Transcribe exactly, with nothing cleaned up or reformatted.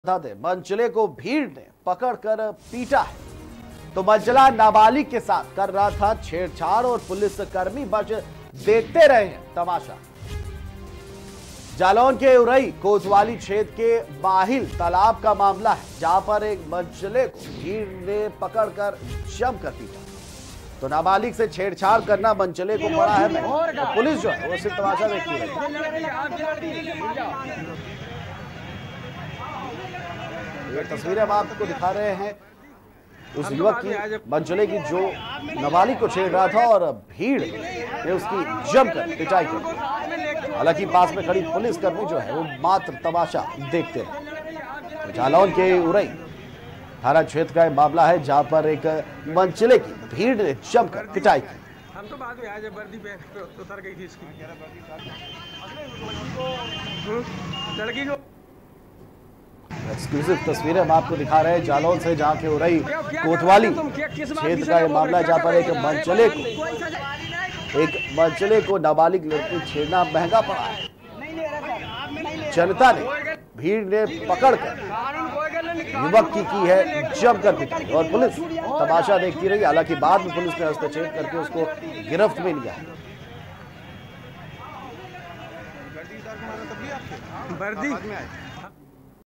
बता दें, मंचले को भीड़ ने पकड़कर पीटा है। तो मंचला नाबालिग के साथ कर रहा था छेड़छाड़ और पुलिसकर्मी बच देखते रहे हैं तमाशा। जालौन के उरई कोतवाली क्षेत्र के बाहिल तालाब का मामला है, जहां पर एक मंचले को भीड़ ने पकड़कर जमकर पीटा। तो नाबालिग से छेड़छाड़ करना मंचले को पड़ा है महंगा और पुलिस जो है वो सिर्फ तमाशा देखती रही। ये तस्वीरें हम आपको दिखा रहे हैं उस युवक की, मंचले की, जो नाबालिग को छेड़ रहा था और भीड़ ने उसकी जमकर पिटाई की। हालांकि पास में खड़ी पुलिसकर्मी जो है वो मात्र तमाशा देखते रहे। तो जालौन के उरई थाना क्षेत्र का मामला है, जहां पर एक मंचले की भीड़ ने जमकर पिटाई की। हम तो बाद में आए जब वर्दी पे उतर गई थी इसकी लड़की को। एक्सक्लूसिव तस्वीरें हम आपको दिखा रहे हैं जालौन से, जहां के उरई कोतवाली क्षेत्र का यह मामला है, जहां पर एक मंचले को एक मंचले को नाबालिग लड़की छेड़ना महंगा पड़ा है। जनता ने, भीड़ ने पकड़कर युवक की की है जमकर पिटाई और पुलिस तमाशा देखती रही। हालांकि बाद में पुलिस ने हस्तक्षेप करके उसको गिरफ्त में लिया है। वर्दी